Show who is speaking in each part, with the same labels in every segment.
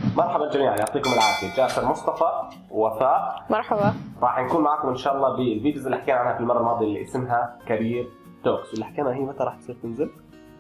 Speaker 1: مرحبا جميعا، يعطيكم العافيه. جاسر، مصطفى، وفاء،
Speaker 2: مرحبا.
Speaker 1: راح نكون معكم ان شاء الله بالفيديوز اللي حكينا عنها في المره الماضيه اللي اسمها كارير توكس، واللي حكينا هي متى راح تصير تنزل؟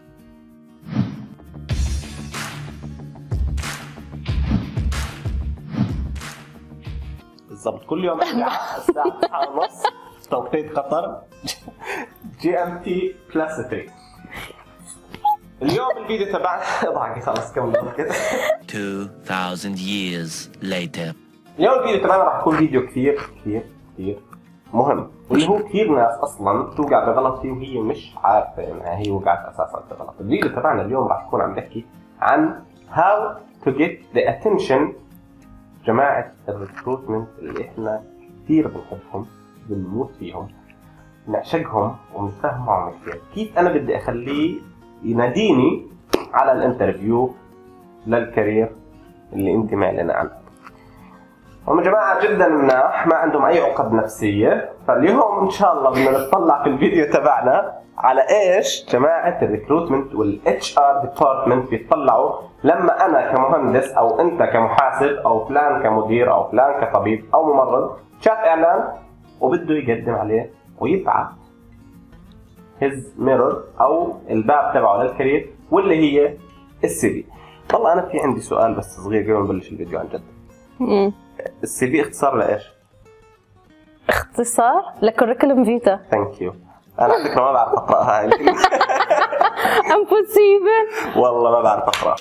Speaker 1: بالضبط كل يوم الساعه 9:30 توقيت قطر GMT +3. اليوم الفيديو تبعنا اضحكي خلص كمل كده.
Speaker 3: 2000 years later.
Speaker 1: اليوم الفيديو تبعنا راح يكون فيديو كثير مهم، واللي هو كثير ناس اصلا توقع بغلط فيه وهي مش عارفه انها هي وقعت اساسا بغلط. الفيديو تبعنا اليوم راح يكون عم نحكي عن how to get the attention جماعه الريكروتمنت اللي احنا كثير بنحبهم، بنموت فيهم، نعشقهم ونتفاهم معهم كثير. كيف انا بدي اخليه يناديني على الانترفيو للكارير اللي انت معلنه عنه. هم جماعه جدا مناح، ما عندهم اي عقد نفسيه. فاليوم ان شاء الله بدنا نطلع في الفيديو تبعنا على ايش جماعه الريكروتمنت والاتش ار ديبارتمنت بيطلعوا لما انا كمهندس او انت كمحاسب او فلان كمدير او فلان كطبيب او ممرض شاف اعلان وبده يقدم عليه ويبعث هيز ميرور او الباب تبعه للكارير واللي هي السي في. والله انا في عندي سؤال بس صغير قبل ما نبلش الفيديو عن جد. السي في اختصار لايش؟
Speaker 2: اختصار لكوريكولم فيتا.
Speaker 1: ثانك يو. انا على فكره ما بعرف اقرا هاي الكلمه.
Speaker 2: امبوسيبل.
Speaker 1: والله ما بعرف اقرا.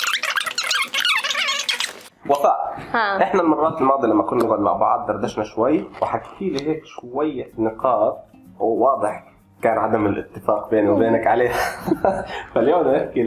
Speaker 1: وفاء، احنا المرات الماضيه لما كنا نقعد مع بعض دردشنا شوي وحكيتي لي هيك شويه نقاط وواضح كان عدم الاتفاق بيني وبينك عليها. فاليوم بدي احكي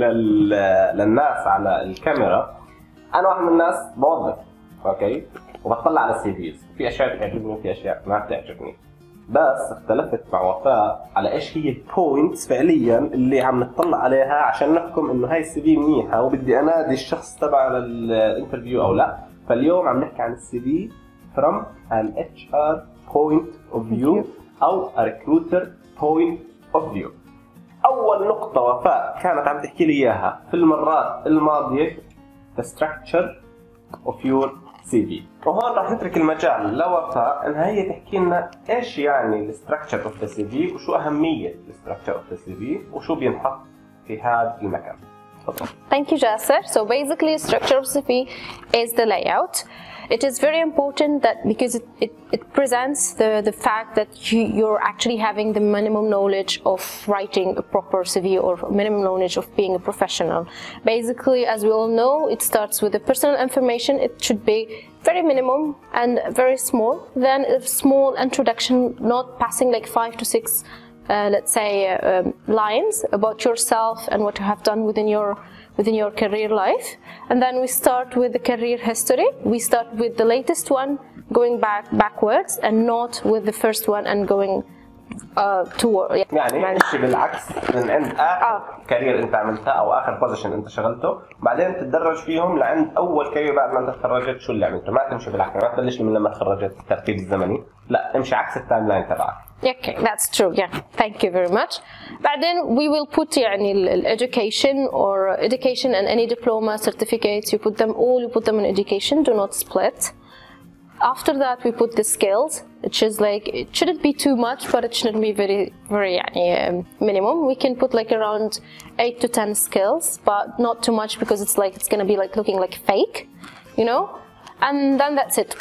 Speaker 1: للناس على الكاميرا. انا واحد من الناس بوظف، اوكي، وبطلع على السي فيز، في اشياء بتعجبني وفي اشياء ما بتعجبني، بس اختلفت مع وفاء على ايش هي البوينتس فعليا اللي عم نطلع عليها عشان نحكم انه هاي السي في منيحه وبدي انادي الشخص تبع للانترفيو او لا. فاليوم عم نحكي عن السي في from an HR point of view او a recruiter point of view. اول نقطه وفاء كانت عم تحكي لي اياها في المرات الماضيه the structure of your CV، وهون راح نترك المجال لوفاء انها هي تحكي لنا ايش يعني الستراكشر اوف ذا سي في وشو اهميه الستراكشر اوف ذا سي في وشو بينحط في هذا المكان. تفضل.
Speaker 2: Thank you, Jasser. So basically, structure of CV is the layout. It is very important that because it presents the fact that you're actually having the minimum knowledge of writing a proper CV or minimum knowledge of being a professional. Basically, as we all know, it starts with the personal information. It should be very minimum and very small. Then a small introduction, not passing like 5 to 6 let's say lines about yourself and what you have done within your career life. And then we start with the career history. We start with the latest one going backwards and not with the first one and going toward.
Speaker 1: يعني ماشي بالعكس من عند اخر كارير انت عملتها او اخر بوزيشن انت شغلته، بعدين تتدرج فيهم لعند اول كارير بعد ما انت تخرجت شو اللي عملته. ما تمشي بالعكس، ما تبلش من لما تخرجت الترتيب الزمني، لا امشي عكس التايم لاين تبعك.
Speaker 2: Okay, that's true. Yeah, thank you very much. بعدين we will put يعني education or education and any diploma certificates, you put them all, you put them in education, do not split. After that we put the skills, which is like, it shouldn't be too much but it shouldn't be very يعني minimum. We can put like around 8 to 10 skills, but not too much because it's like it's gonna be like looking like fake, you know. And then that's it.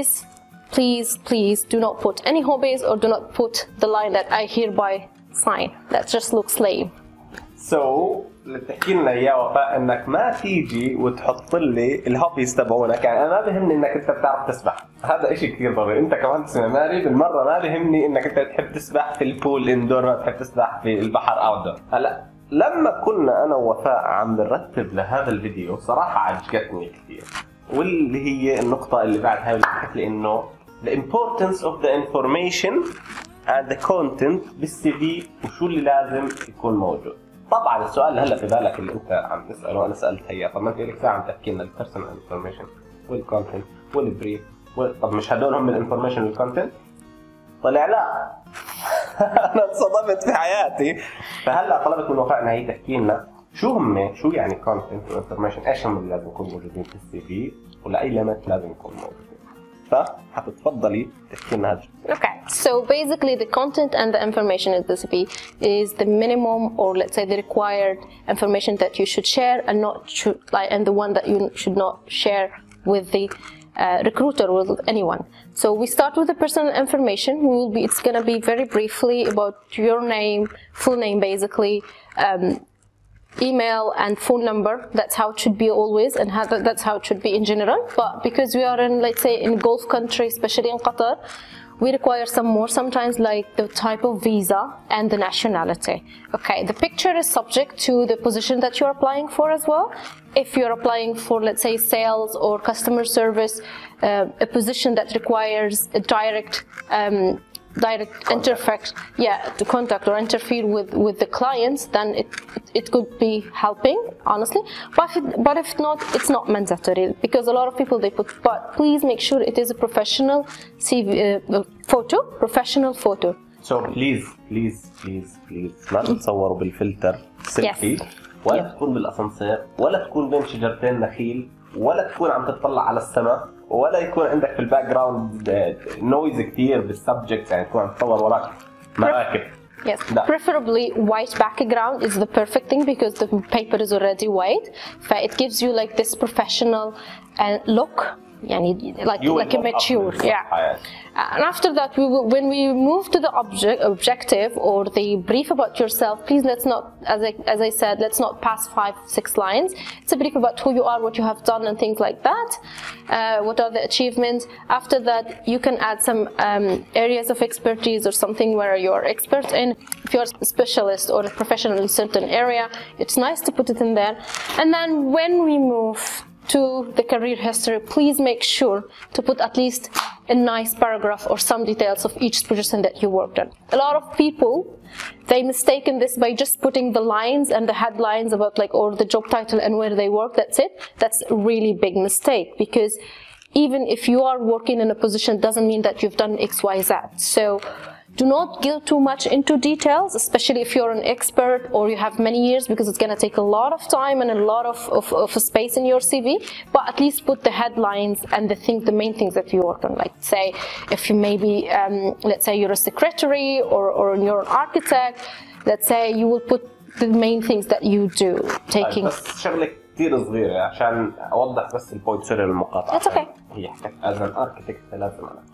Speaker 2: Please do not put any hobbies or do not put the line that I hereby sign. That just looks lame.
Speaker 1: So اللي بتحكي لنا اياه وفاء انك ما تيجي وتحط لي الهوبيز تبعونك. يعني انا ما بهمني انك انت بتعرف تسبح، هذا شيء كثير ضروري. انت كمهندس معماري بالمره ما بهمني انك انت تحب تسبح في البول اندور، ما تحب تسبح في البحر اوتدور. هلا لما كنا انا ووفاء عم نرتب لهذا الفيديو صراحه عجبتني كثير، واللي هي النقطه اللي بعد هاي اللي حكيت لي انه the importance of the information and the content بالسي في وشو اللي لازم يكون موجود. طبعا السؤال اللي هلا في بالك اللي انت عم تساله انا سالت هي، طب ما انت لك ساعه عم تحكي لنا البيرسونال انفورميشن والكونتنت والبريف طب مش هدول هم الانفورميشن والكونتنت؟ طلع لا. انا انصدمت في حياتي. فهلا طلبت من وفاء انها هي تحكي لنا شو يعني content و information؟ ايش هم اللي لازم يكونوا موجودين في السي في ولا اي ليميت لازم يكونوا موجودين؟ فحتتفضلي تحكي لنا هذا.
Speaker 2: Okay, so basically the content and the information in the CV is the minimum, or let's say the required information that you should share, and and the one that you should not share with the recruiter or with anyone. So we start with the personal information. It's going to be very briefly about your name, full name basically, email and phone number. That's how it should be always, and that's how it should be in general. But because we are in, let's say, in Gulf country, especially in Qatar, we require some more, sometimes like the type of visa and the nationality. Okay, the picture is subject to the position that you're applying for as well. If you're applying for, let's say, sales or customer service, a position that requires a direct to contact or interfere with the clients, then it could be helping, honestly. But if not, it's not mandatory, because a lot of people they put. But please make sure it is a professional CV professional photo.
Speaker 1: So please ما تتصوروا بالفلتر سيلفي ولا تكون بالاسانسير ولا تكون بين شجرتين نخيل ولا تكون عم تطلع على السماء ولا يكون عندك في الباك جراوند نويز كثير بالسبجكت، يعني تكون عم تصور وراك مراكب.
Speaker 2: Yes, preferably white background is the perfect thing, because the paper is already white, so it gives you like this professional look, like a mature, And after that, when we move to the objective or the brief about yourself, please let's not, as I said, let's not pass 5-6 lines. It's a brief about who you are, what you have done, and things like that. What are the achievements? After that, you can add some areas of expertise or something where you're expert in. If you're a specialist or a professional in a certain area, it's nice to put it in there. And then when we move to the career history, please make sure to put at least a nice paragraph or some details of each position that you worked on. A lot of people, they mistake this by just putting the lines and the headlines about or the job title and where they work, that's it. That's a really big mistake, because even if you are working in a position, doesn't mean that you've done XYZ. So do not go too much into details, especially if you're an expert or you have many years, because it's going to take a lot of time and a lot of space in your CV. But at least put the headlines and the main things that you worked on. Like say, if you maybe, let's say you're a secretary or you're an architect, let's say you will put the main things that you do. Taking.
Speaker 1: بس شغلة كثير صغيرة عشان أوضح بس البوينت سر المقاطعة.
Speaker 2: That's okay.
Speaker 1: هي حكت as an architect لازم أنا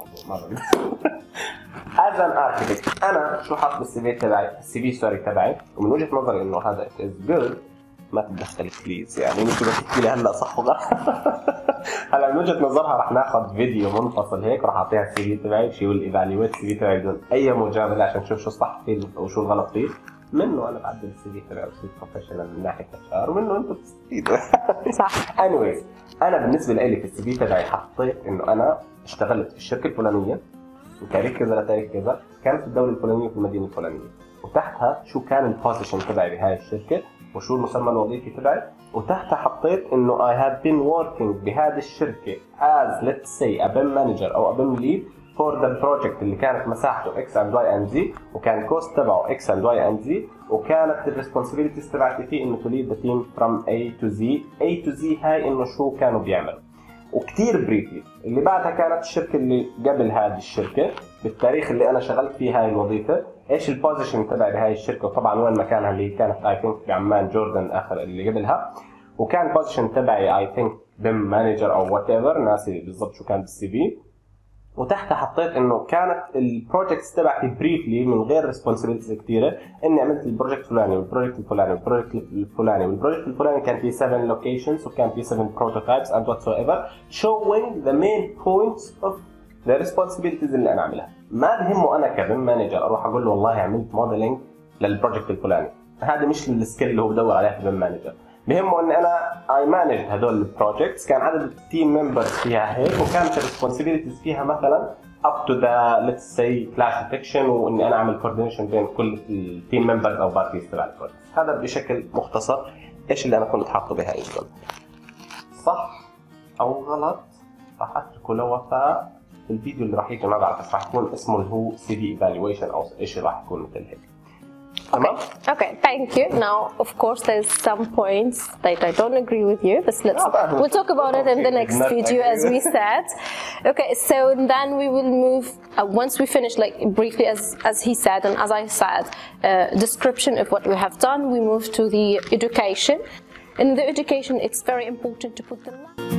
Speaker 1: as an architect أنا شو حاط بالسي في تبعي، تبعي، ومن وجهة نظري إنه هذا is good. ما تتدخل بليز، يعني انت بتحكي لي هلا صح وغلط. هلا من وجهة نظرها رح ناخذ فيديو منفصل هيك وراح اعطيها السي في تبعي، شيء والايفالويت السي في تبعي بدون اي مجامله عشان نشوف شو صح فيه وشو الغلط فيه. منه انا بعدل السي في تبعي وصير بروفيشنال من ناحيه HR، ومنه انتم بتستفيدوا.
Speaker 2: صح.
Speaker 1: anyways انا بالنسبه لي في السي في تبعي حطيت انه انا اشتغلت في الشركه الفلانيه من تاريخ كذا لتاريخ كذا، كانت في الدوله الفلانيه في المدينه الفلانيه، وتحتها شو كان البوزيشن تبعي بهاي الشركه وشو المسمى الوظيفي تبعي، وتحتها حطيت انه I have been working بهذه الشركه as let's say a BIM manager او a BIM lead for the project اللي كانت مساحته X and Y and Z، وكان الكوست تبعه X and Y and Z، وكانت الريسبونسبيلتيز تبعتي فيه انه to lead the team from A to Z. A to Z هاي انه شو كانوا بيعملوا، وكتير بريفلي. اللي بعدها كانت الشركه اللي قبل هذه الشركه بالتاريخ اللي انا شغلت فيه هاي الوظيفه، ايش البوزيشن تبعي بهاي الشركه، وطبعا وين مكانها اللي كانت اي ثينك بعمان جوردن اخر اللي قبلها، وكان البوزيشن تبعي اي ثينك بيم مانجر او وات ايفر، ناسي بالضبط شو كان بالسي في. وتحتها حطيت انه كانت البروجكتس تبعتي بريفلي من غير ريسبونسبيلتيز كثيره، اني عملت البروجكت الفلاني والبروجكت الفلاني والبروجكت الفلاني والبروجكت الفلاني كان فيه 7 لوكيشنز وكان فيه 7 بروتوتايبس and whatsoever showing the main points of the responsibilities اللي انا عاملها. ما بهمه انا كبيم مانجر اروح اقول له والله عملت موديلنج للبروجكت الفلاني، هذا مش السكيل اللي هو بدور عليها في بيم مانجر. بهمه اني انا اي مانج هدول البروجكتس، كان عدد التيم ممبرز فيها هيك، وكانت الريسبونسبيلتيز فيها مثلا up to the let's say class detection، واني انا اعمل كوردينيشن بين كل التيم ممبرز او بارتيز تبع البروجكت. هذا بشكل مختصر ايش اللي انا كنت حاطه بهاي الجمله. صح او غلط راح اتركه لوفاء في الفيديو اللي راح يجي، ما بعرف بس راح يكون اسمه اللي هو CV evaluation او ايش راح يكون مثل هيك. تمام؟
Speaker 2: Okay, thank you. Now, of course, there's some points that I don't agree with you, but we'll talk about it in the next video, as we said. Okay, so then we will move, once we finish, like briefly as he said and as I said, description of what we have done, we move to the education. In the education, it's very important to put the